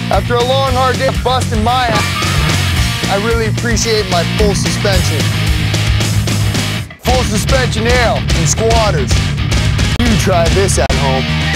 After a long, hard day of busting my ass, I really appreciate my full suspension. Full suspension ale and squatters. You try this at home.